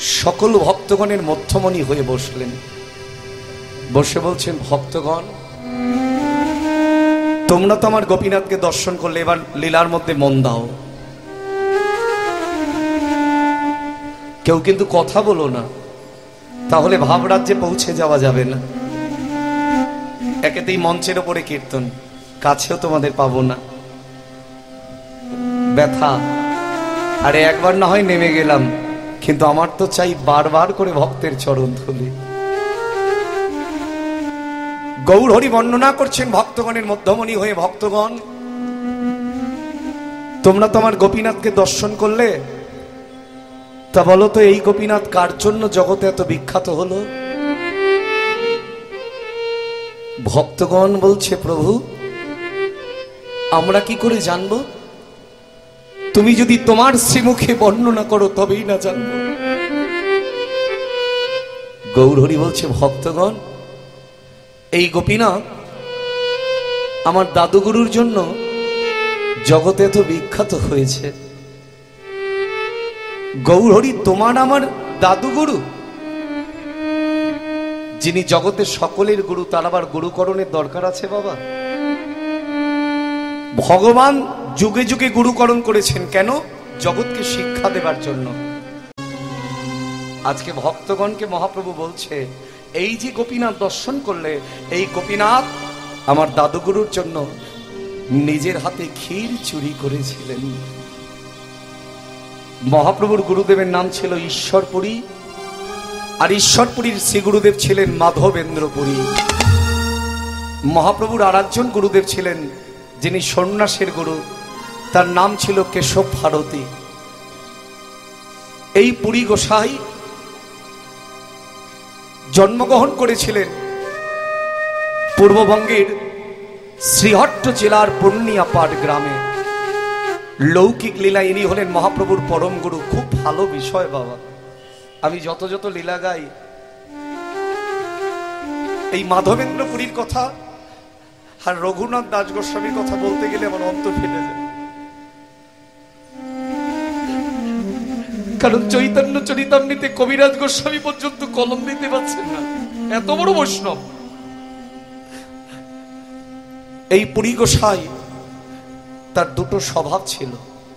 সকল ভক্তগণের মধ্যমণি হয়ে বসলেন। বসে বলছেন, ভক্তগণ, তোমরা তো আমার গোপীনাথকে দর্শন করলে, এবার লীলার মধ্যে মন দাও। কেউ কিন্তু কথা বলো না, তাহলে ভাবরাজ্যে পৌঁছে যাওয়া যাবে না। একেতেই মঞ্চের ওপরে কীর্তন, কাছেও তোমাদের পাবো না, ব্যথা। আরে একবার না হয় নেমে গেলাম, কিন্তু আমার তো চাই বারবার করে ভক্তের চরণ ধুলি। গৌর হরি বর্ণনা করছেন ভক্তগণের মধ্যমণি হয়ে, ভক্তগণ, তোমরা তো আমার গোপীনাথকে দর্শন করলে, তা বলো তো এই গোপীনাথ কার জন্য জগতে এত বিখ্যাত হলো? ভক্তগণ বলছে, প্রভু আমরা কি করে জানবো? তুমি যদি তোমার শ্রীমুখে বর্ণনা করো তবেই না জানবো। গৌর হরি বলছে, ভক্তগণ, এই গোপীনাথ আমার দাদুগুরুর জন্য জগতে এত বিখ্যাত হয়েছে। গৌর হরি তোমার আমার দাদুগুরু, যিনি জগতের সকলের গুরু, তার আবার গুরুকরণের দরকার আছে বাবা? ভগবান যুগে যুগে গুরুকরণ করেছেন, কেন? জগৎকে শিক্ষা দেবার জন্য। আজকে ভক্তগণকে মহাপ্রভু বলছে, এই যে গোপীনাথ দর্শন করলে, এই গোপীনাথ আমার দাদুগুরুর জন্য নিজের হাতে ক্ষীর চুরি করেছিলেন। মহাপ্রভুর গুরুদেবের নাম ছিল ঈশ্বরপুরী, আর ঈশ্বরপুরীর শ্রী গুরুদেব ছিলেন মাধবেন্দ্রপুরী। মহাপ্রভুর আর একজন গুরুদেব ছিলেন, যিনি সন্ন্যাসের গুরু, তার নাম ছিল কেশব ভারতী। এই পুরী গোসাই জন্মগ্রহণ করেছিলেন পূর্ববঙ্গের শ্রীহট্ট জেলার পূর্ণিয়াপাড় গ্রামে। লৌকিক লীলা ইনি হলেন মহাপ্রভুর পরম গুরু। খুব ভালো বিষয় বাবা, আমি যত যত লীলা গাই, এই মাধবেন্দ্রপুরীর কথা আর রঘুনাথ দাস গোস্বামীর কথা বলতে গেলে আমার অন্তর ফেটে যায়। কারণ চৈতন্য চরিতামৃতে কবিরাজ গোস্বামী পর্যন্ত কলম দিতে পারছেন না, এত বড় বৈষ্ণব। এই পুরী গোসাই তার দুটো স্বভাব ছিল।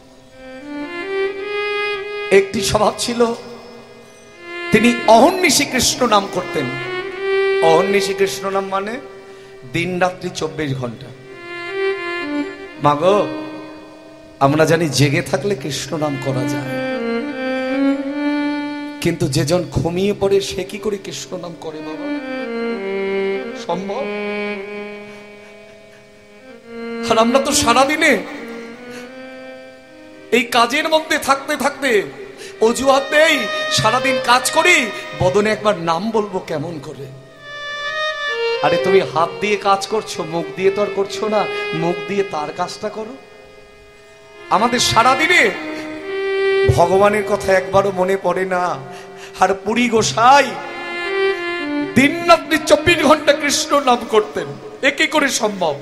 একটি স্বভাব ছিল, তিনি অহর্নিশি কৃষ্ণ নাম করতেন। অহর্নিশি কৃষ্ণ নাম মানে দিন রাত্রি 24 ঘন্টা। মাগো, আমরা জানি জেগে থাকলে কৃষ্ণ নাম করা যায়, কিন্তু যেজন ঘুমিয়ে পড়ে সে কি করে কৃষ্ণ নাম করে বাবা? সম্ভব? আর আমরা তো সারাদিনে এই কাজের মধ্যে থাকতে থাকতে অজুহাতেই সারাদিন কাজ করি, বদনে একবার নাম বলবো কেমন করে? আরে তুমি হাত দিয়ে কাজ করছো, মুখ দিয়ে তো আর করছো না, মুখ দিয়ে তার কাজটা করো। আমাদের সারাদিনে ভগবানের কথা একবারও মনে পড়ে না। আর পুরী গোসাই দিন রাত্রি 24 ঘন্টা কৃষ্ণ নাম করতেন, এ কি করে সম্ভব?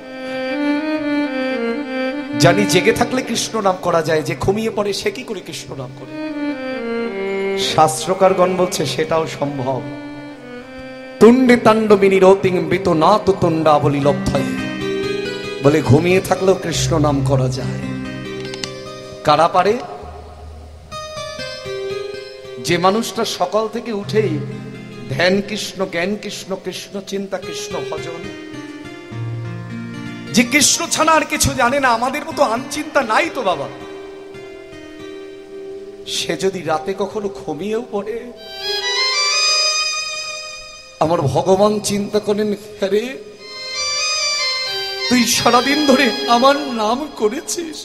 জানি জেগে থাকলে কৃষ্ণ নাম করা যায়, যে ঘুমিয়ে পড়ে সে কি করে কৃষ্ণ নাম করে? শাস্ত্রকারগণ বলছে সেটাও সম্ভব। তুণ্ডে তাণ্ডবিনী রতিং মৃত না তো তুণ্ডা বলি লব্ধাই, বলে ঘুমিয়ে থাকলেও কৃষ্ণ নাম করা যায়। কারা পারে? যে মানুষটা সকাল থেকে উঠেই ধ্যান কৃষ্ণ, জ্ঞান কৃষ্ণ, কৃষ্ণ চিন্তা, কৃষ্ণ ভজন, যে কৃষ্ণ ছাড়া আর কিছু জানে না, আমাদের মতো আনচিন্তা নাই তো বাবা। সে যদি রাতে কখনো ঘুমিয়েও পড়ে, আমার ভগবান চিন্তা করেন, আরে তুই সারাদিন ধরে আমার নাম করেছিস,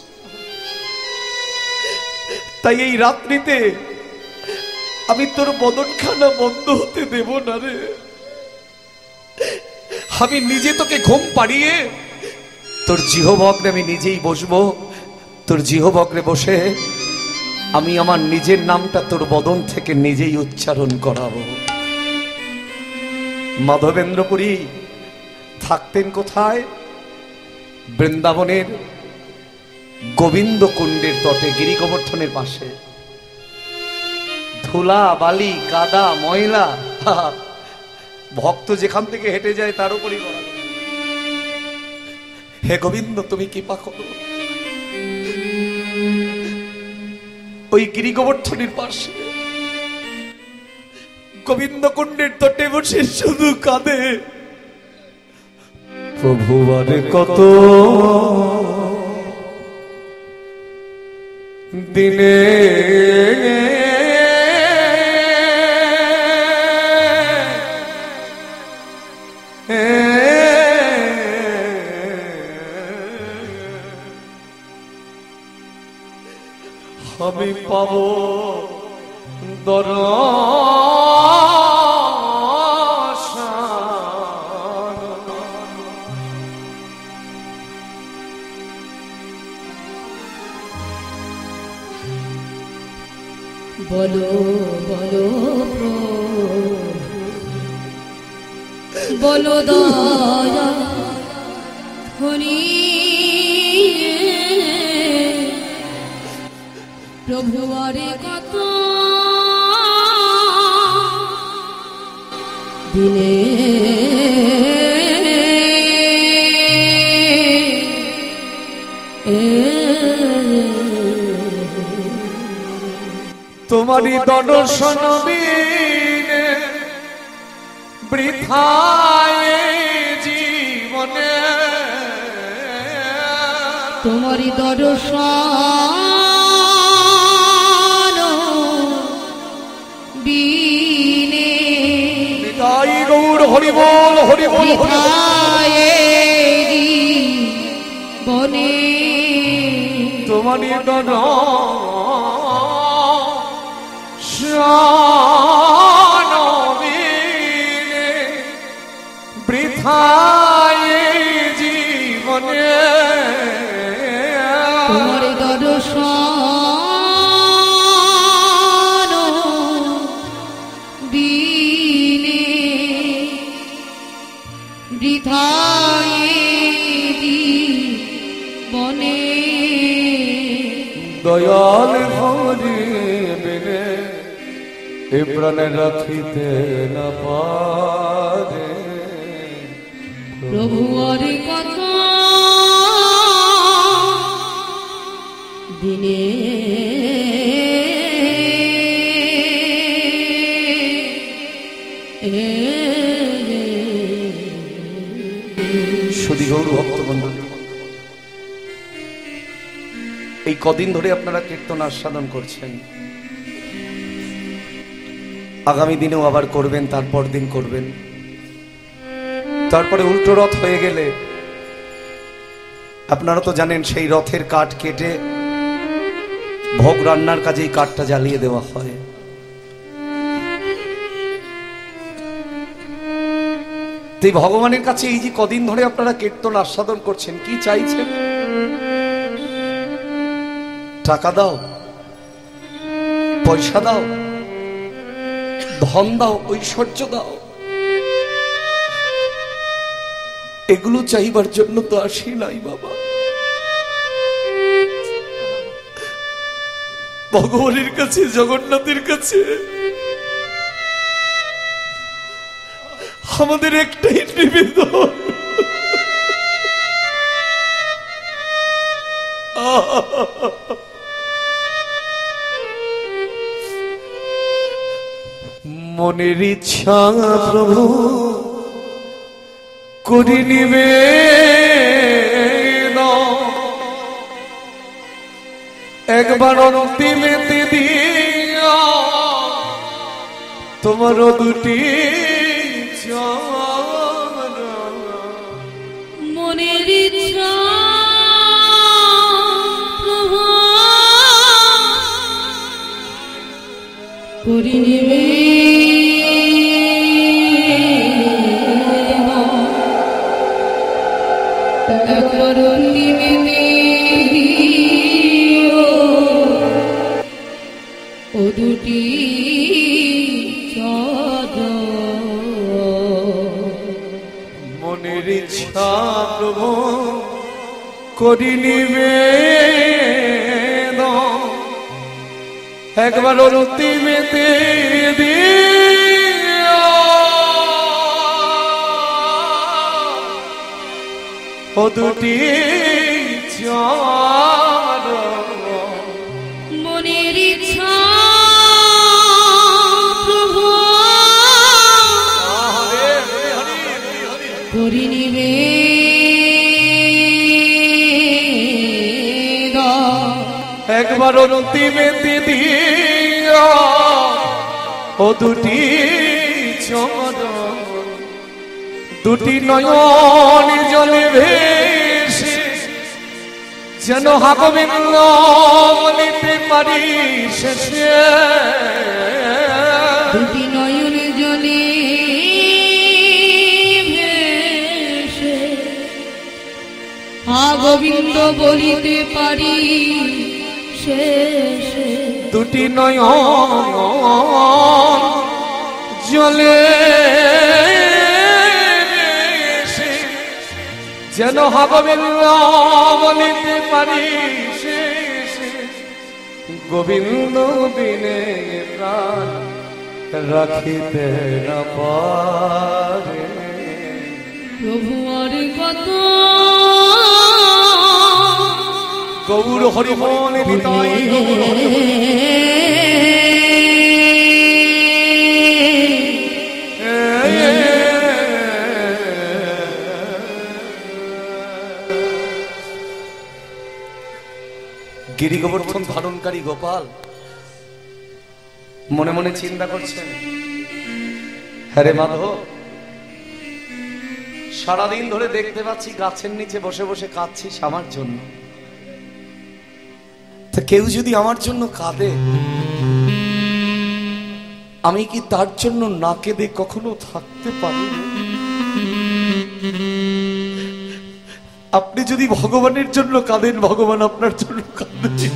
তাই এই রাত্রিতে আমি তোর বদনখানা বন্ধ হতে দেব না রে। আমি নিজে তোকে ঘুম পাড়িয়ে তোর জিহ্বগ্রে আমি নিজেই বসবো, তোর জিহ্বগ্রে বসে আমি আমার নিজের নামটা তোর বদন থেকে নিজেই উচ্চারণ করাবো। মাধবেন্দ্রপুরী থাকতেন কোথায়? বৃন্দাবনের গোবিন্দ কুণ্ডের তটে, গিরি গোবর্ধনের পাশে। ধুলা বালি কাদা ময়লা, ভক্ত যেখান থেকে হেঁটে যায় তার উপরই গড়া। হে গোবিন্দ তুমি কৃপা করো। ওই গিরি গোবর্ধনের পাশে গোবিন্দ কুণ্ডের তটে বসে শুধু কাঁদে, প্রভু আরে কত দিনে আমি পাব দর্শন। বলো বলো বলো দয়া ধনী প্রভু আরে কত দিনে তোমারি দর্শন বিনে বৃথায় জীবনে, তোমারি দর্শন বিনে তাই গৌর হরি বল হরি বল বনে তোমারি বৃথায় জীবনে, তোমার দর্শন বিনে বৃথায় জীবনে। দয়াল হরি বিনে এ প্রাণে রাখিতে না পারে, প্রভু আরে কত দিনে সুধী গৌর ভক্তবন্ধু, এই কদিন ধরে আপনারা কীর্তন আস্বাদন করছেন, আগামী দিনেও আবার করবেন, তারপর দিন করবেন। তারপরে উল্টো রথ হয়ে গেলে আপনারা তো জানেন সেই রথের কাঠ কেটে ভোগ রান্নার কাজে এই কাঠটা জ্বালিয়ে দেওয়া হয়। তাই ভগবানের কাছে এই যে কদিন ধরে আপনারা কীর্তন আস্বাদন করছেন, কি চাইছেন? টাকা দাও, পয়সা দাও, ধন দাও, ঐশ্বর্য দাও, এগুলো চাইবার জন্য তো আসি নাই বাবা। ভগবানের কাছে, জগন্নাথের কাছে আমাদের একটাই নিবেদন, মনের ইচ্ছা প্রভু করি নিবে, একবার অন্তিমেতে দিয়া তোমার দুটি মনের ইচ্ছা প্রভু করি নিবে, একবার অন্তিমেতে ও দুটি মনের ইচ্ছা প্রভু করি নিবে, একবার অন্তিমেতে দিও ও দুটি চরণ মনের ইচ্ছা প্রভু করি নিবেদন একবার অন্তিমেতে দিও ও দুটি চরণ দুটি নয়ন জলে ভেসে যেন হাগবিন্দ বলিতে পারি শেষে দুটি নয়ন জলে ভেসে গোবিন্দ বলিতে পারি শেষে দুটি নয়ন জলে ভেসে যেন হাগবিন্দ বলিতে পারি শেষে গোবিন্দ বিনে প্রাণ রাখিতে না পারে প্রভু আর কত গৌর হরিমন হৃদয় গিরি গোবর্ধন ধারণকারী গোপাল মনে মনে চিন্তা করছেন, হ্যাঁ রে মাধব, সারাদিন ধরে দেখতে পাচ্ছি গাছের নিচে বসে বসে কাঁদছিস আমার জন্য, তা কেউ যদি আমার জন্য কাঁদে আমি কি তার জন্য না কেঁদে কখনো থাকতে পারি? আপনি যদি ভগবানের জন্য কাঁদেন ভগবান আপনার জন্য কাঁদেন।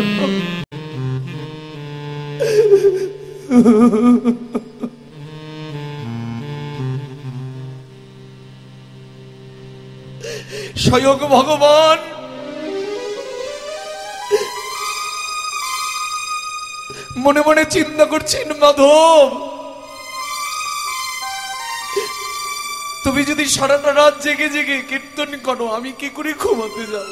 স্বয়ং ভগবান মনে মনে চিন্তা করছেন, মাধব তুমি যদি সারাটা রাত জেগে জেগে কীর্তন করো আমি কি করে ঘুমাতে যাব?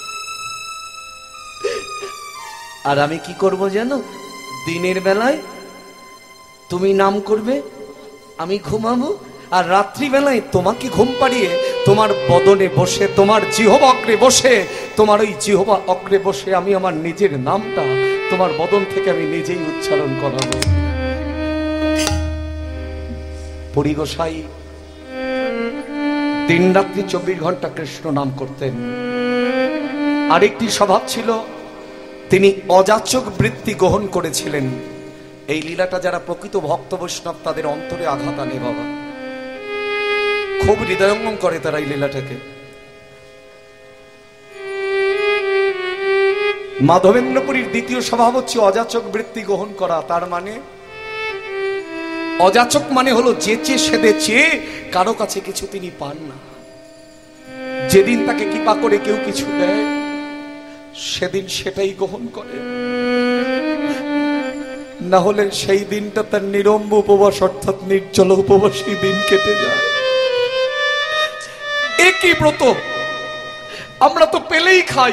আর আমি কি করব জানো? দিনের বেলায় তুমি নাম করবে, আমি ঘুমাবো, আর রাত্রি বেলায় তোমাকে ঘুম পাড়িয়ে তোমার বদনে বসে, তোমার জিহবা অগ্রে বসে, তোমার ওই জিহবা অগ্রে বসে আমি আমার নিজের নামটা তোমার বদন থেকে আমি নিজেই উচ্চারণ করাবো। পুরী গোসাই দিন রাত্রি 24 ঘন্টা কৃষ্ণ নাম করতেন। আরেকটি স্বভাব ছিল, তিনি অযাচক বৃত্তি গ্রহণ করেছিলেন। এই লীলাটা যারা প্রকৃত ভক্ত বৈষ্ণব তাদের অন্তরে আঘাত আনে বাবা, খুব হৃদয়ঙ্গম করে তারা এই লীলাটাকে। মাধবেন্দ্রপুরীর দ্বিতীয় স্বভাব হচ্ছে অযাচক বৃত্তি গ্রহণ করা। তার মানে অযাচক মানে হলো যে চেয়ে সেদে চেয়ে কারো কাছে কিছু তিনি পান না। যেদিন তাকে কৃপা করে কেউ কিছু দেয় সেদিন সেটাই গ্রহণ করে, না হলে সেই দিনটা তার নিরম্ব উপবাস অর্থাৎ নির্জল উপবাসী দিন কেটে যায়। একই ব্রত আমরা তো পেলেই খাই,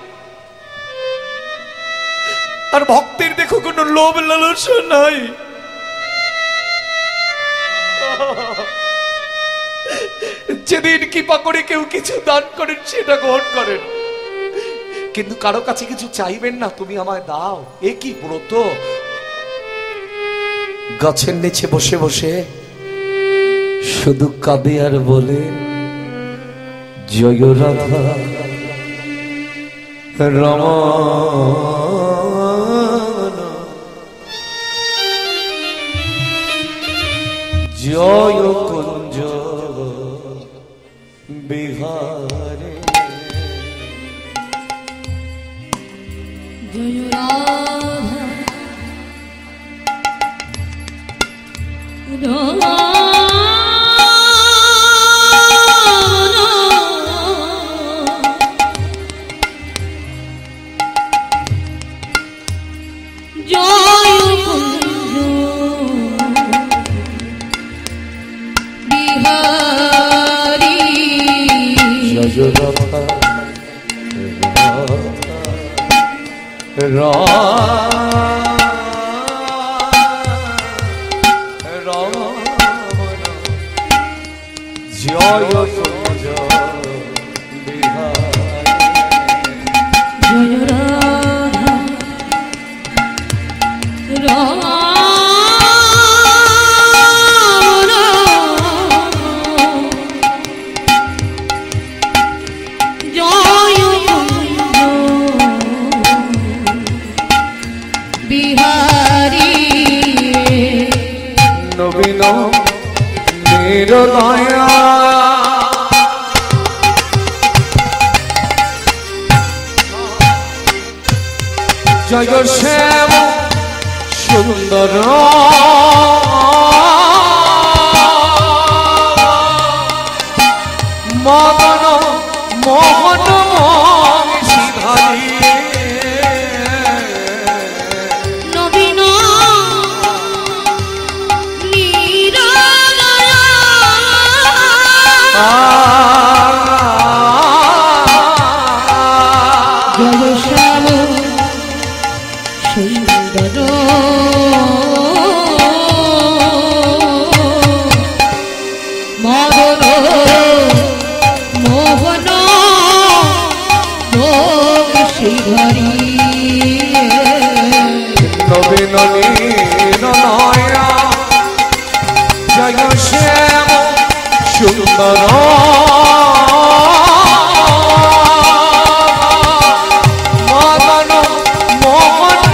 আর ভক্তের দেখো কোনো লোভ লালসা নাই। যেদিন কৃপা করে কেউ কিছু দান করেন সেটা গ্রহণ করেন, কিন্তু কারো কাছে কিছু চাইবেন না, তুমি আমায় দাও। একই ব্রত। গাছের নিচে বসে বসে শুধু কাঁদে আর বলে, জয় রাধা রমা জয় কুঞ্জ বিহারে। জয় রাধা জয় জয় কুঞ্জ বিহারী জয় রাধা রাম জয় কুঞ্জ বিহারী নবীন নিরদয়া জয় শ্যাম সুন্দর মদন মোহন মহিষীধারী নবীন নিরদয়া জয় শ্যাম সুন্দর মদন মোহন মহিষীধারী নবীন নয়া জয় শ্যাম সুন্দর মদন মোহন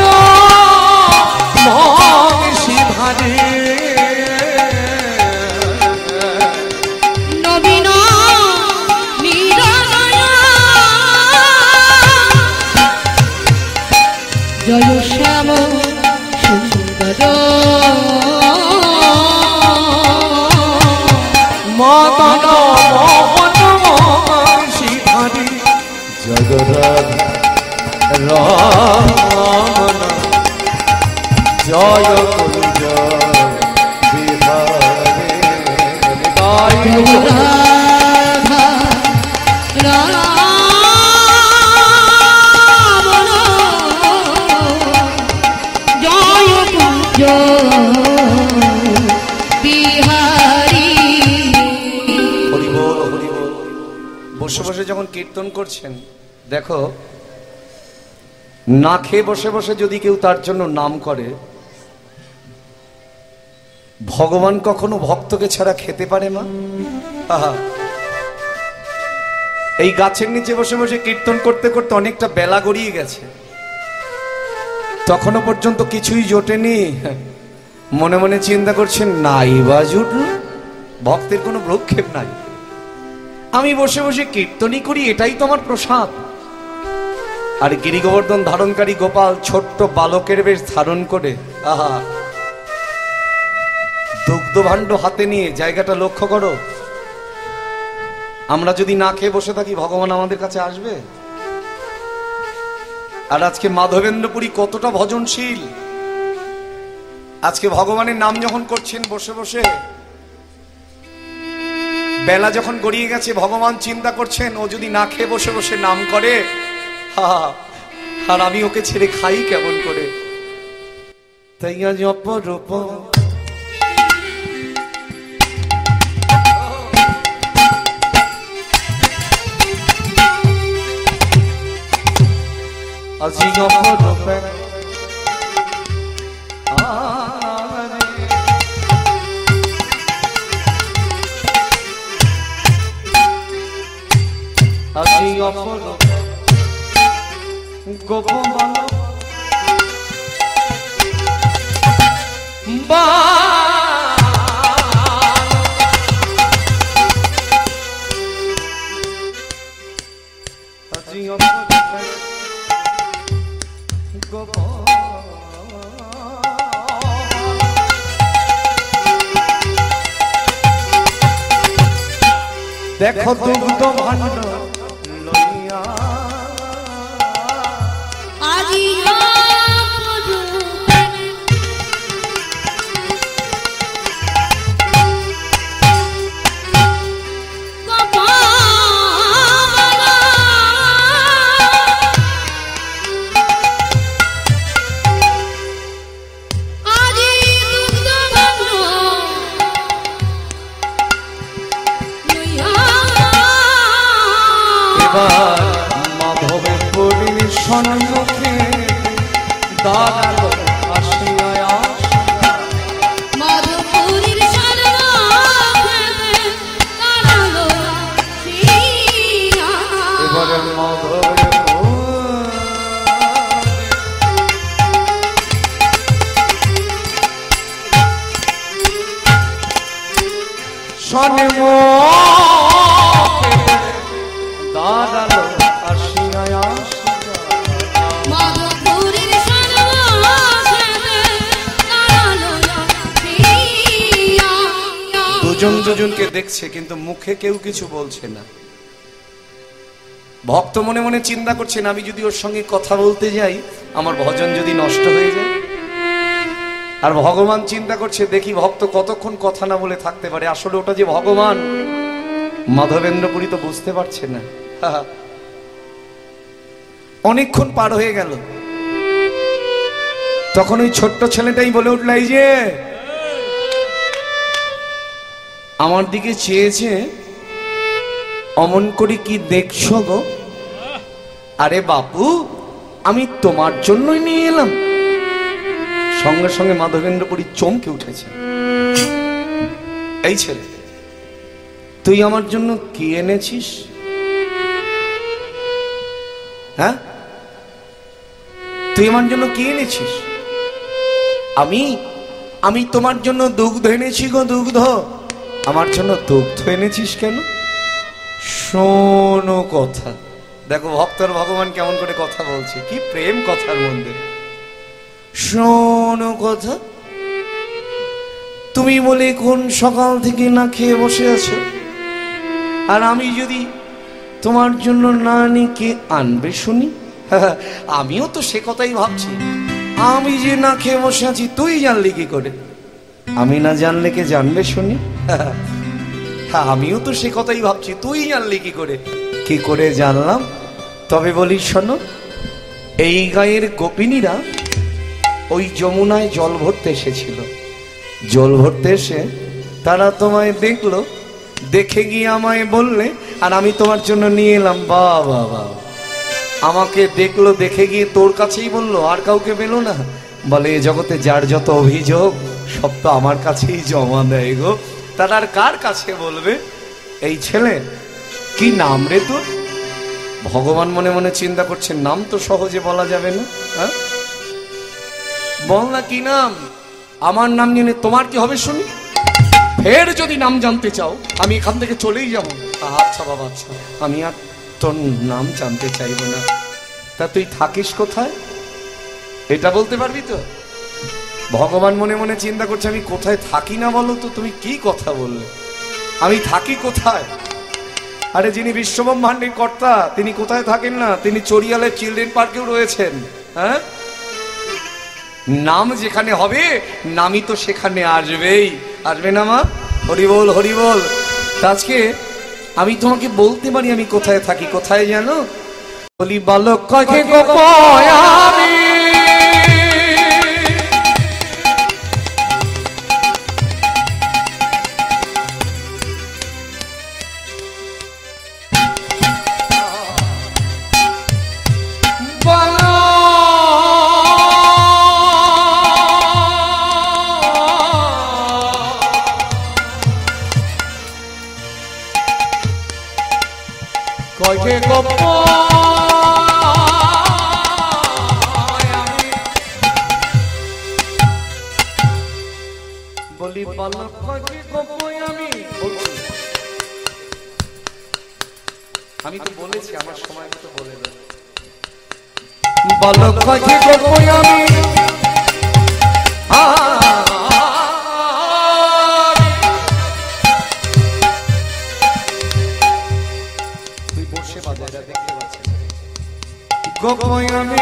মহিষীধারী নবীন নিরদয়া জয় শ্যাম সুন্দর মদন মোহন মহিষীধারী জগরাধ রমন জয় কুঞ্জ বিহারী জয় রাধা রাম জয় কুঞ্জ বিহারী হরি বল হরি বল। বসে বসে যখন কীর্তন করছেন দেখো, না খেয়ে বসে বসে যদি কেউ তার জন্য নাম করে, ভগবান কখনো ভক্তকে ছাড়া খেতে পারে মা? আহা, এই গাছের নিচে বসে বসে কীর্তন করতে করতে অনেকটা বেলা গড়িয়ে গেছে, তখনও পর্যন্ত কিছুই জোটেনি। মনে মনে চিন্তা করছেন, নাই বা জুটল, ভক্তের কোনো ভ্রুক্ষেপ নাই, আমি বসে বসে কীর্তনই করি, এটাই তো আমার প্রসাদ। আর গিরি গোবর্ধন ধারণকারী গোপাল ছোট্ট বালকের বেশ ধারণ করে, আহা, দুগ্ধ ভাণ্ড হাতে নিয়ে, জায়গাটা লক্ষ্য করো। আমরা যদি না খেয়ে বসে থাকি, ভগবান আমাদের কাছে আসবে? আর আজকে মাধবেন্দ্রপুরী কতটা ভজনশীল, আজকে ভগবানের নাম যখন করছেন বসে বসে, বেলা যখন গড়িয়ে গেছে, ভগবান চিন্তা করছেন ও যদি না খেয়ে বসে বসে নাম করে, আর আমি ওকে ছেড়ে খাই কেমন করে। তাই আজ অপরূপ আজি অপরূপ আজি অপরূপ গোপবাল আজি অপরূপ গোপবাল দেখো দুগ্ধ ভাণ্ড লইয়া আজি এবার মাধবের পুরীর সম্মুখে দাঁড়ালো আসিয়া আসিয়া। মাধবপুরীর সর্বক্ষেত্রে দাঁড়ালো আসিয়া। এবারে মাধবের সম্মুখে দাঁড়ালো আসিয়া আসিয়া। মাধবপুরীর সর্বক্ষেত্রে দাঁড়ালো আসিয়া। দুজন দুজনকে দেখছে কিন্তু মুখে কেউ কিছু বলছে না। ভক্ত মনে মনে চিন্তা করছেন, আমি যদি ওর সঙ্গে কথা বলতে যাই আমার ভজন যদি নষ্ট হয়ে যায়। আর ভগবান চিন্তা করছে, দেখি ভক্ত কতক্ষণ কথা না বলে থাকতে পারে। আসলে ওটা যে ভগবান, মাধবেন্দ্রপুরী তো বুঝতে পারছে না। অনেকক্ষণ পার হয়ে গেল, তখন ওই ছোট্ট ছেলেটাই বলে উঠল, এই যে আমার দিকে চেয়েছে, অমন করে কি দেখছো গো? আরে বাপু, আমি তোমার জন্যই নিয়ে এলাম। সঙ্গে সঙ্গে মাধবেন্দ্রপুরী চমকে উঠেছে। এই ছেলে, তুই আমার জন্য কি এনেছিস? হ্যাঁ, তুই আমার জন্য কি এনেছিস? আমি তোমার জন্য দুগ্ধ এনেছি গো, দুগ্ধ। আমার জন্য দুগ্ধ এনেছিস কেন? শোনো কথা। দেখো ভক্তর ভগবান কেমন করে কথা বলছে, কি প্রেম কথার মধ্যে। শোনো কথা, তুমি বলে কোন সকাল থেকে না খেয়ে বসে আছো, আর আমি যদি তোমার জন্য না আনি কে আনবে শুনি? আমিও তো সে কথাই ভাবছি, আমি যে না খেয়ে বসে আছি তুই জানলি কি করে? আমি না জানলে কে জানবে শুনি? হ্যাঁ, আমিও তো সে কথাই ভাবছি, তুই জানলি কি করে? কি করে জানলাম? তবে বলি শোনো, এই গায়ের গোপিনীরা ওই যমুনায় জল ভরতে এসেছিল। জল ভরতে এসে তারা তোমায় দেখলো, দেখে গিয়ে আমায় বললে, আর আমি তোমার জন্য নিয়ে এলাম। বাহ বাহ বাহ। আমাকে দেখলো, দেখে গিয়ে তোর কাছেই বললো, আর কাউকে পেলো না। বলে এ জগতে যার যত অভিযোগ সব তো আমার কাছেই জমা দেয় গো। তারা আর কার কাছে বলবে? এই ছেলে, কি নাম রে তোর? ভগবান মনে মনে চিন্তা করছেন, নাম তো সহজে বলা যাবে না। হ্যাঁ, বল না কি নাম? আমার নাম জেনে তোমার কি হবে শুনি? ফের যদি নাম জানতে চাও আমি এখান থেকে চলেই যাবো। আচ্ছা বাবা, আচ্ছা, আমি আর তোর নাম জানতে চাইবো না। তা তুই থাকিস কোথায় এটা বলতে পারবি তো? ভগবান মনে মনে চিন্তা করছে, আমি কোথায় থাকি না বলো তো? তুমি কি কথা বললে? আমি থাকি কোথায়? আরে যিনি বিশ্বব্রহ্মাণ্ডের কর্তা তিনি কোথায় থাকেন না? তিনি চড়িয়ালের চিলড্রেন পার্কেও রয়েছেন। হ্যাঁ, নাম যেখানে হবে নামই তো সেখানে আসবেই, আসবে না মা? হরি বল, হরি বল। আজকে আমি তোমাকে বলতে পারি আমি কোথায় থাকি। কোথায় জানো? বলি বালক কাকে আমি কয়কে গপ বলি বালক কয়কে গপ আমি তো বলেছি আমার সময় মতো বলে দেব। বালক কয়কে গপ আমি গোপয় আমি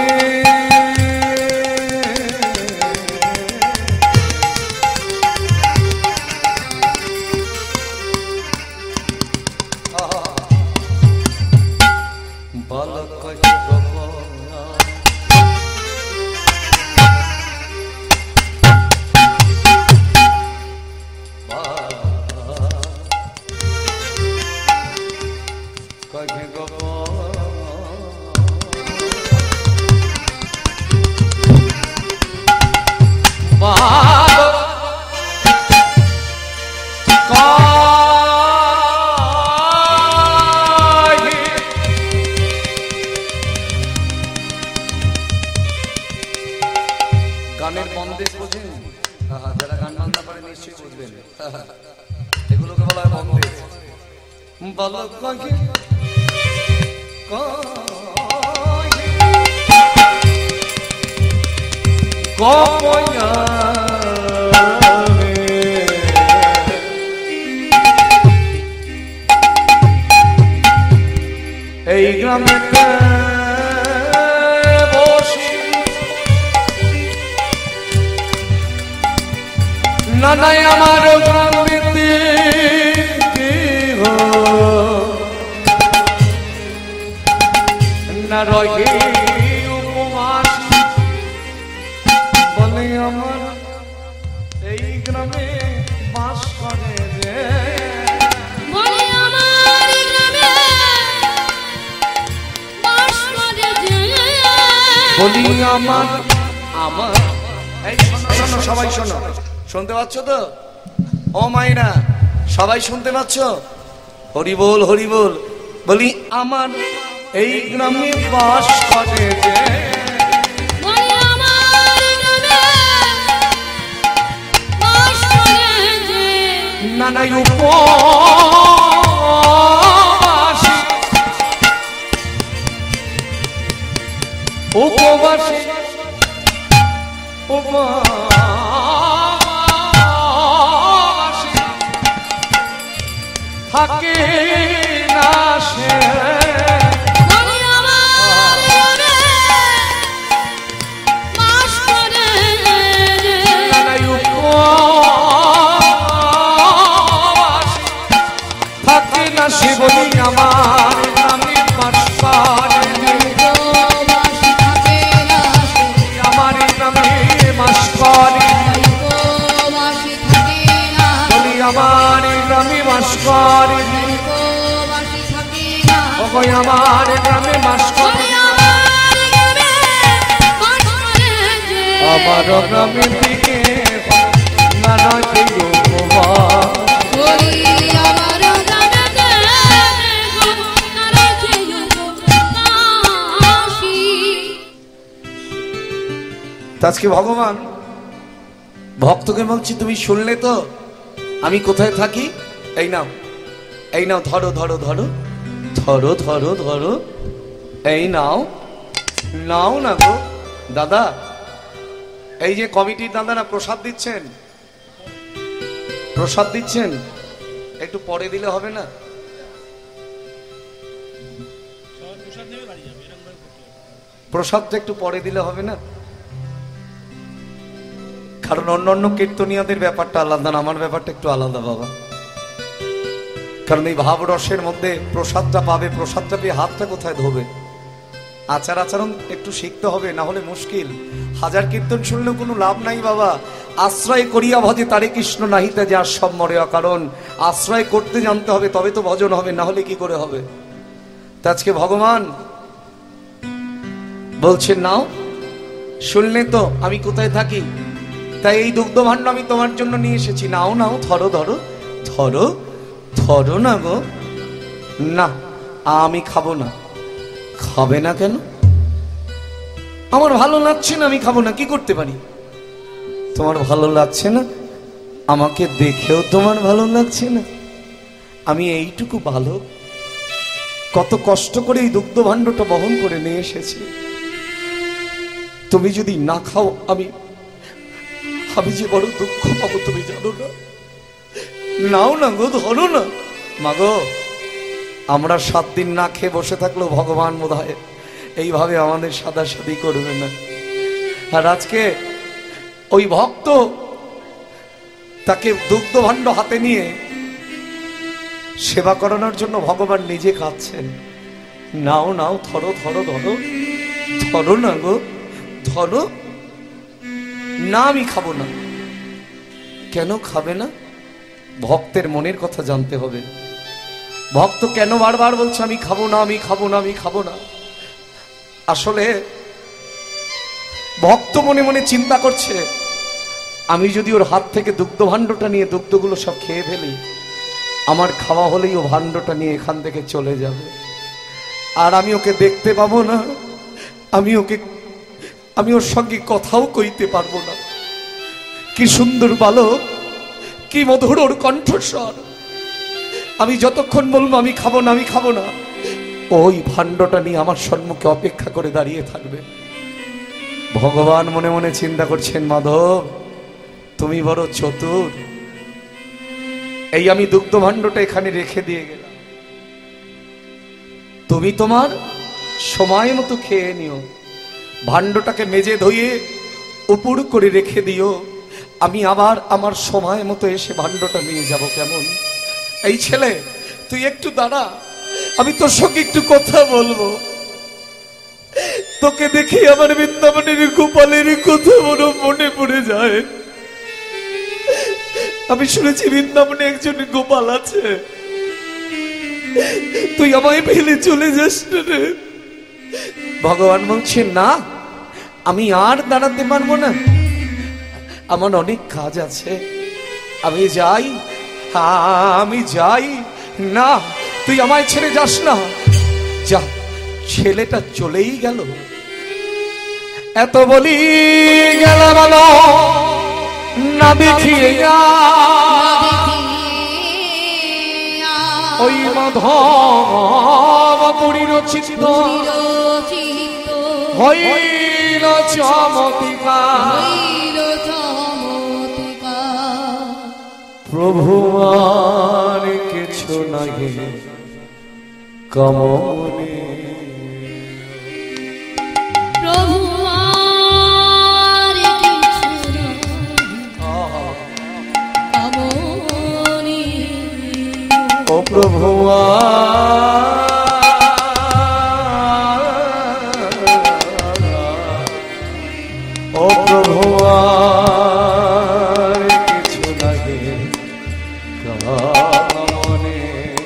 গান বাজনা করে নিশ্চয়ই বুঝবেন। এগুলোকে বলা হয় বন্দেজ। বলো কয়ে কয়া এই গ্রামে বসি নানাই আমার গ্রামেতে না রয়ে উপবাস বলে আমার এই গ্রামে বাস করে যে বলে আমার গ্রামে বাস করে যে বলি আমার আমার এই শোনো শোনো সবাই শোনো শুনতে পাচ্ছ তো ও মাইনা সবাই শুনতে পাচ্ছ হরি বল হরি বল বলি আমার এই গ্রামে বাস করে যে বলে আমার গ্রামে বাস করে যে নানাই উপবাসী উপবাসী উপবাসী থাকে না সে বলে আমার গ্রামে বাস করে যে নানাই উপবাসী থাকে না সে বলি আমার গ্রামে বাস করে উপবাসী থাকে না সে আমার গ্রামে বাস করে উপবাসী থাকে না বলি আমার গ্রামে বাস করে উপবাসী থাকে না ওই আমার গ্রামে বাস করে বলে আমার গ্রামে বাস করে যে আমার গ্রামের দিকে নানাকে উপবাস বলি আমার গ্রামেতে নারাজে উপবাসী আজকে ভগবান ভক্তকে বলছি তুমি শুনলে তো আমি কোথায় থাকি এই নাও ধরো ধরো ধরো ধরো ধরো ধরো এই নাও নাও না গো দাদা এই যে কমিটির দাদারা প্রসাদ দিচ্ছেন একটু পরে দিলে হবে না প্রসাদটা একটু পরে দিলে হবে না কারণ অন্যান্য কীর্তনিয়াদের ব্যাপারটা আলাদা না আমার ব্যাপারটা একটু আলাদা বাবা কারণ এই ভাব রসের মধ্যে প্রসাদটা পাবে প্রসাদটা পেয়ে হাতটা কোথায় ধোবে আচার আচরণ একটু শিখতে হবে না হলে মুশকিল হাজার কীর্তন শুনলেও কোনো লাভ নাই বাবা আশ্রয় করিয়া ভজে তারে কৃষ্ণ নাহিতে যে সব মরে কারণ আশ্রয় করতে জানতে হবে তবে তো ভজন হবে না হলে কি করে হবে তা আজকে ভগবান বলছেন নাও শুনলে তো আমি কোথায় থাকি তাই এই দুগ্ধ ভাণ্ড আমি তোমার জন্য নিয়ে এসেছি নাও নাও ধরো ধরো ধরো ধরো না গো না আমি খাবো না খাবে না কেন আমার ভালো লাগছে না আমি খাবো না কি করতে পারি তোমার ভালো লাগছে না আমাকে দেখেও তোমার ভালো লাগছে না আমি এইটুকু ভালো কত কষ্ট করে এই দুগ্ধ ভাণ্ডটা বহন করে নিয়ে এসেছি তুমি যদি না খাও আমি যে বড় দুঃখ পাবো তুমি জানো না নাও না গো ধরো না মাগো আমরা 7 দিন না খেয়ে বসে থাকলেও ভগবান বোধহয় এইভাবে আমাদের সাদাসাদি করবে না আর আজকে ওই ভক্ত তাকে দুগ্ধ ভাণ্ড হাতে নিয়ে সেবা করানোর জন্য ভগবান নিজে কাঁদছেন নাও নাও ধরো ধরো ধরো ধরো না গো ধরো না আমি খাবো না কেন খাবে না ভক্তের মনের কথা জানতে হবে ভক্ত কেন বারবার বলছে আমি খাবো না আমি খাবো না আমি খাবো না আসলে ভক্ত মনে মনে চিন্তা করছে আমি যদি ওর হাত থেকে দুগ্ধ ভাণ্ডটা নিয়ে দুগ্ধগুলো সব খেয়ে ফেলি আমার খাওয়া হলেই ও ভাণ্ডটা নিয়ে এখান থেকে চলে যাবে আর আমি ওকে দেখতে পাবো না আমি ওর সঙ্গে কথাও কইতে পারবো না কি সুন্দর বালক, কি মধুর ওর কণ্ঠস্বর। আমি যতক্ষণ বলবো আমি খাবো না, আমি খাবো না, ওই ভাণ্ডটা নিয়ে আমার সম্মুখে অপেক্ষা করে দাঁড়িয়ে থাকবে। ভগবান মনে মনে চিন্তা করছেন, মাধব তুমি বড় চতুর, এই আমি দুগ্ধ ভাণ্ডটা এখানে রেখে দিয়ে গেলাম, তুমি তোমার সময় মতো খেয়ে নিও, ভাণ্ডটাকে মেজে ধুয়ে উপর করে রেখে দিও, আমি আবার আমার সময় মতো এসে ভাণ্ডটা নিয়ে যাব। কেমন? এই ছেলে তুই একটু দাঁড়া, আমি তোর সঙ্গে একটু কথা বলবো। তোকে দেখে আমার বৃন্দাবনের গোপালের কথা বড় মনে পড়ে যায়। আমি শুনেছি বৃন্দাবনে একজন গোপাল আছে, তুই আমায় ফেলে চলে যাস না রে। ভগবান বলছেন, না আমি আর দাঁড়াতে পারবো না, আমার অনেক কাজ আছে, আমি যাই, আমি যাই। না তুই আমায় ছেড়ে যাস না, যা। ছেলেটা চলেই গেল। এত বলি গেল বলো না দেখিয়ে ওই মাধব পুরীর চিত্ত হইল চমৎকার। প্রভু আর কিছু নাহি কামনে, প্রভু আর কিছু কামনে, ও প্রভু ও প্রভু আর কিছু নাহি কামনে,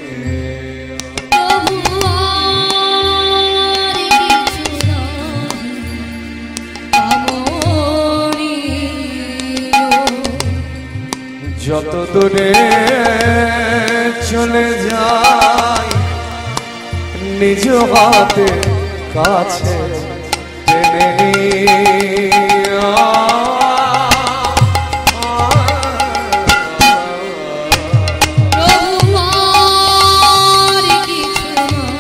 প্রভু আর কিছু কামনে। যত দূরে চলে যাই নিজ হাতে কাছে টেনে নিয়া। প্রভু আর কিছু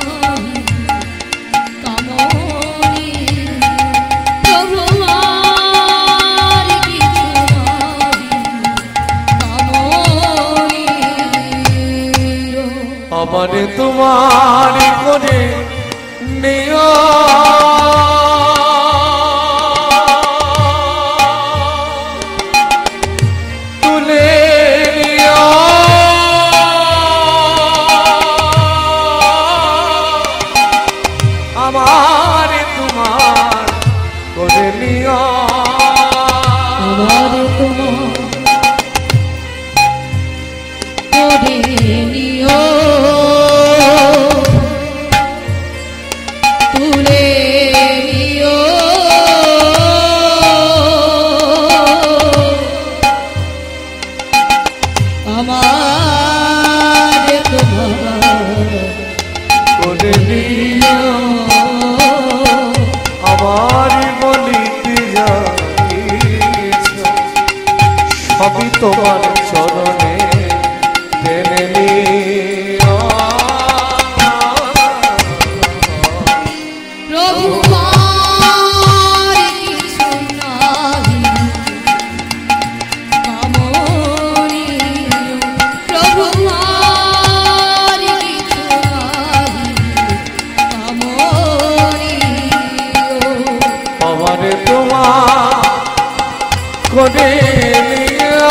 কামনে, প্রভু আর কিছু কামনে। আমার তোমার করে নিয়া তুলে নিয়া, আমার তোমার করে নিয়া, আমার তোমার করে নিও, তুলে নিও, আমার তোমার করে নিয়া, আমার বলিতে যা কিছু সবই তোমার চরণে টেনে নিয়া। প্রভু আর কিছু নাহি কামনে, প্রভু আর কিছু নাহি কামনে। আমার তোমার করে নিয়া,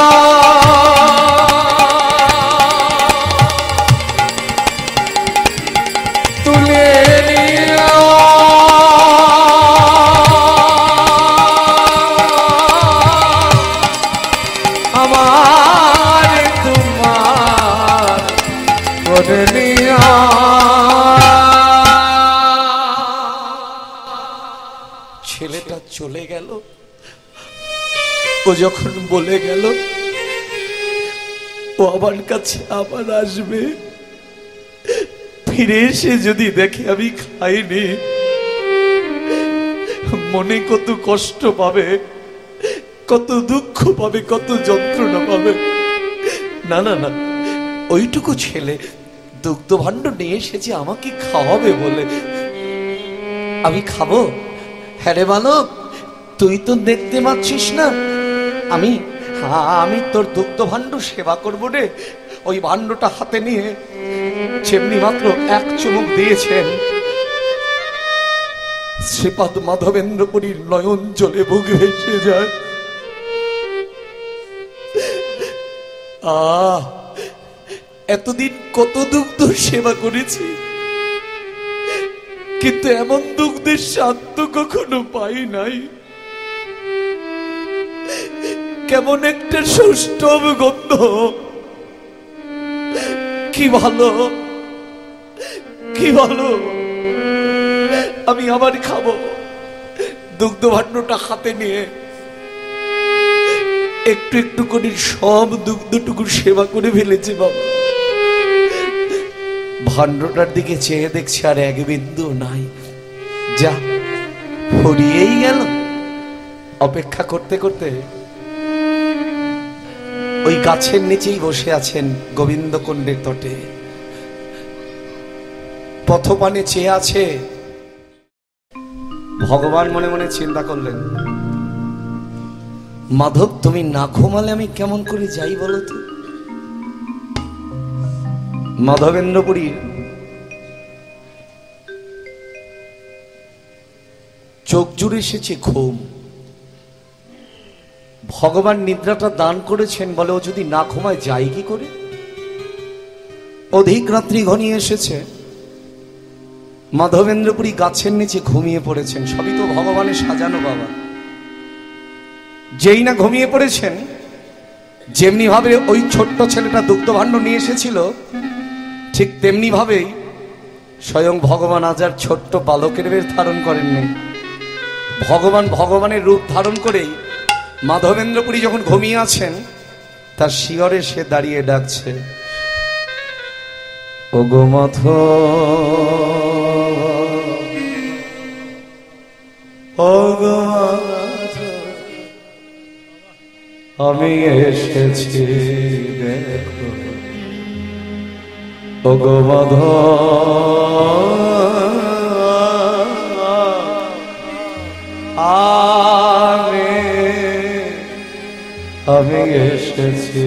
তুলে নিয়া, আমার তোমার করে নিয়া। ছেলেটা চলে গেল, ও যখন বলে গেল ও আমার কাছে আবার আসবে, ফিরে এসে যদি দেখে আমি খাইনি, মনে কত কষ্ট পাবে। কত দুঃখ পাবে, কত যন্ত্রণা পাবে। না না না, ওইটুকু ছেলে দুগ্ধ ভাণ্ড নিয়ে এসেছে আমাকে খাওয়াবে বলে, আমি খাবো? হ্যাঁ রে বালক, তুই তো দেখতে পাচ্ছিস না আমি তোর দুগ্ধ ভাণ্ড সেবা করবো রে। ওই ভাণ্ডটা হাতে নিয়ে যেমনি মাত্র এক চুমুক দিয়েছেন, শ্রীপাদ মাধবেন্দ্রপুরীর নয়ন জলে বুক ভেসে যায়। এতদিন কত দুগ্ধ সেবা করেছি, কিন্তু এমন দুগ্ধের স্বাদ তো কখনো পাই নাই। কেমন একটা সুষ্ঠব গন্ধ, কি ভালো, কি ভালো। আমি আবার খাবো। দুগ্ধ ভাণ্ডটা হাতে নিয়ে একটু একটু করে সব দুগ্ধটুকু সেবা করে ফেলেছে বাবা। ভাণ্ডটার দিকে চেয়ে দেখছি আর এক বিন্দু নাই, যা ফুরিয়েই গেল। অপেক্ষা করতে করতে ওই গাছের নিচেই বসে আছেন গোবিন্দকুণ্ডের তটে, পথপানে চেয়ে আছে। ভগবান মনে মনে চিন্তা করলেন, মাধব তুমি না ঘুমালে আমি কেমন করে যাই বলো তো? মাধবেন্দ্রপুরীর চোখ জুড়ে এসেছে ঘুম। ভগবান নিদ্রাটা দান করেছেন বলে ও যদি না ঘুমায় যায় কি করে? অধিক রাত্রি ঘনিয়ে এসেছে, মাধবেন্দ্রপুরী গাছের নিচে ঘুমিয়ে পড়েছেন। সবই তো ভগবানের সাজানো বাবা। যেই না ঘুমিয়ে পড়েছেন, যেমনি ভাবে ওই ছোট্ট ছেলেটা দুগ্ধ ভাণ্ড নিয়ে এসেছিল, ঠিক তেমনি ভাবেই স্বয়ং ভগবান আজ আর ছোট্ট বালকের বেশ ধারণ করেননি। ভগবান ভগবানের রূপ ধারণ করেই মাধবেন্দ্রপুরী যখন ঘুমিয়ে আছেন, তার শিয়রে সে দাঁড়িয়ে ডাকছে, ও গো মাধব, ও গো মাধব, আমি এসেছি দেখো। ও গো মাধব, আমি এসেছি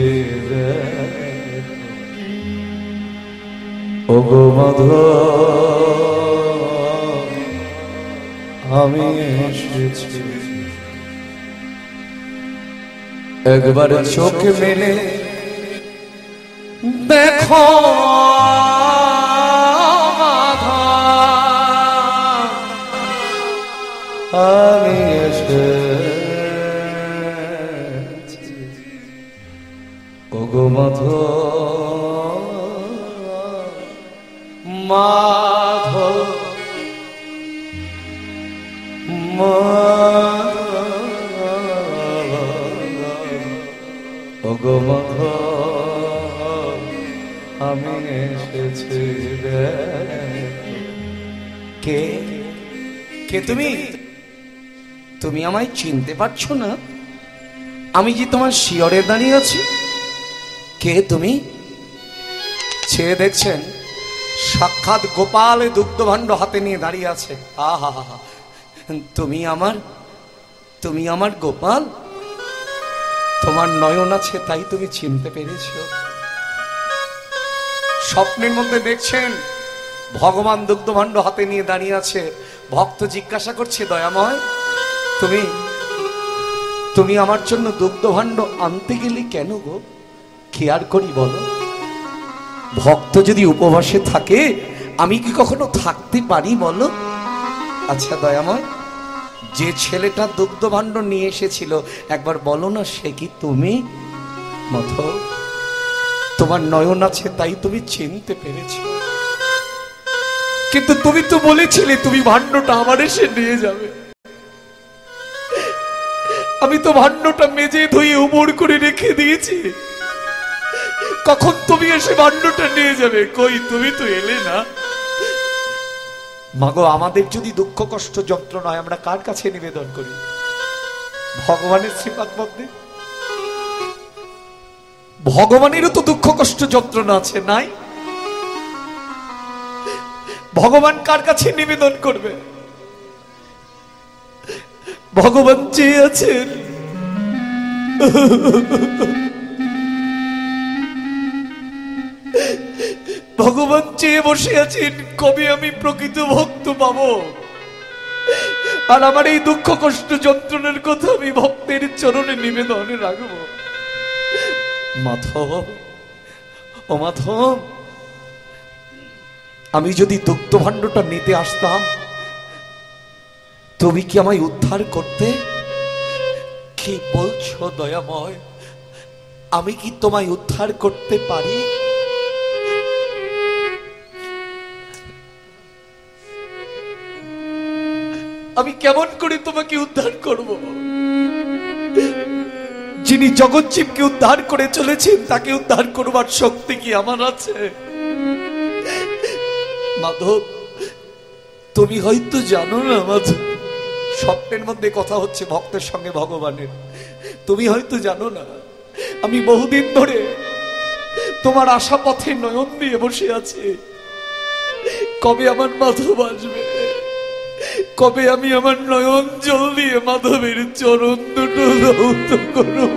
ও গো মাধব, আমি এসেছি। একবার চোখ মেলে দেখো মাধব, আমি এসেছি ও গো মাধব, মাধব, ও গো মাধব, আমি এসেছি। কে কে তুমি? তুমি আমায় চিনতে পারছো না? আমি যে তোমার শিয়রে দাঁড়িয়ে আছি। কে তুমি? ছেয়ে দেখছেন সাক্ষাৎ গোপাল দুগ্ধ ভাণ্ড হাতে নিয়ে দাঁড়িয়ে আছে। আহা হা হা, তুমি আমার গোপাল। তোমার নয়ন আছে তাই তুমি চিনতে পেরেছ। স্বপ্নের মধ্যে দেখছেন ভগবান দুগ্ধ ভাণ্ড হাতে নিয়ে দাঁড়িয়ে আছে। ভক্ত জিজ্ঞাসা করছে, দয়াময় তুমি আমার জন্য দুগ্ধ ভাণ্ড আনতে গেলে কেন গো? কি আর করি বলো? ভক্ত যদি উপবাসে থাকে আমি কি কখনো থাকতে পারি বলো? আচ্ছা দয়াময়, যে ছেলেটা দুগ্ধ ভাণ্ড নিয়ে এসেছিল একবার বলো না, সে কি তুমি? মাধব, তোমার নয়ন আছে তাই তুমি চিনতে পেরেছ, কিন্তু তুমি তো বলেছিলে তুমি ভাণ্ডটা আমার এসে নিয়ে যাবে। আমি তো ভাণ্ডটা মেজে ধুয়ে উবর করে রেখে দিয়েছি, কখন তুমি এসে ভাণ্ডটা নিয়ে যাবে? কই, তুমি তো এলে না। মাগো, আমাদের যদি দুঃখ কষ্ট যন্ত্রণা হয় আমরা কার কাছে নিবেদন করি? ভগবানের শ্রীপাদ মধ্যে ভগবানেরও তো দুঃখ কষ্ট যন্ত্রণা আছে, নাই? ভগবান কার কাছে নিবেদন করবে? ভগবান চেয়ে আছেন ভগবান চেয়ে বসে আছেন কবে আমি প্রকৃত ভক্ত পাবো, আর আমার এই দুঃখ কষ্ট যন্ত্রণার কথা আমি ভক্তের চরণে নিবেদনে রাখবো। মাধব, ও মাধব, আমি যদি দুগ্ধ ভাণ্ডটা নিতে আসতাম, তুমি কি আমায় উদ্ধার করতে? কি বলছো দয়াময়, আমি কি তোমায় উদ্ধার করতে পারি? আমি কেমন করে তোমাকে উদ্ধার করব? যিনি জগৎজীবকে উদ্ধার করে চলেছেন তাকে উদ্ধার করবার শক্তি কি আমার আছে? মাধব, তুমি হয়তো জানো না মাধব, স্বপ্নের মধ্যে কথা হচ্ছে ভক্তের সঙ্গে ভগবানের, তুমি হয়তো জানো না আমি বহুদিন ধরে তোমার আশা পথে নয়ন দিয়ে বসে আছি। কবে আমার মাধব আসবে, কবে আমি আমার নয়ন জল দিয়ে মাধবের চরণ দুটো ধৌত করব?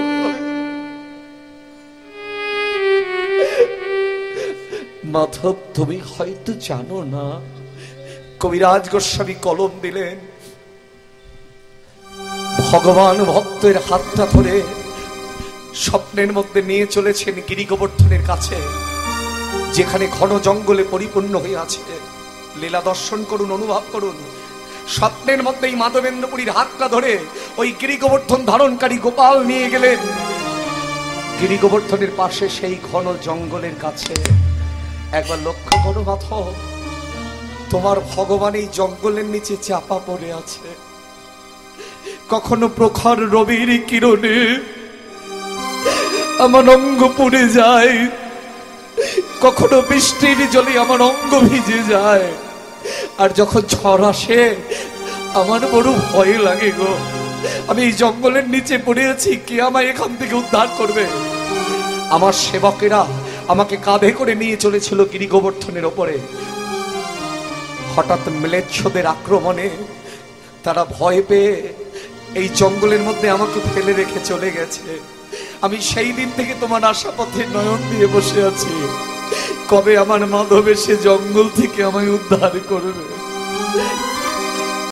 মাধব, তুমি হয়তো জানো না, কবিরাজ গোস্বামী কলম দিলেন, ভগবান ভক্তের হাতটা ধরে স্বপ্নের মধ্যে নিয়ে চলেছেন গিরি গোবর্ধনের কাছে, যেখানে ঘন জঙ্গলে পরিপূর্ণ হয়ে আছে। লীলা দর্শন করুন, অনুভব করুন। স্বপ্নের মধ্যেই মাধবেন্দ্রপুরীর হাতটা ধরে ওই গিরি গোবর্ধন ধারণকারী গোপাল নিয়ে গেলেন গিরি গোবর্ধনের পাশে সেই ঘন জঙ্গলের কাছে। একবার লক্ষ্য করো মাধব, তোমার ভগবান এই জঙ্গলের নিচে চাপা পড়ে আছে। কখনো প্রখর রবির কিরণে আমার অঙ্গ পুড়ে যায়, কখনো বৃষ্টির জলে আমার অঙ্গ ভিজে যায়, আর যখন ঝড় আসে আমার বড় ভয় লাগে গো। আমি এই জঙ্গলের নিচে পড়ে আছি, কে আমায় এখান থেকে উদ্ধার করবে? আমার সেবকেরা আমাকে কাঁধে করে নিয়ে চলেছিল গিরি গোবর্ধনের ওপরে। হঠাৎ ম্লেচ্ছদের আক্রমণে তারা ভয় পেয়ে এই জঙ্গলের মধ্যে আমাকে ফেলে রেখে চলে গেছে। আমি সেই দিন থেকে তোমার আশা পথে নয়ন দিয়ে বসে আছি, কবে আমার মাধব এসে জঙ্গল থেকে আমায় উদ্ধার করবে।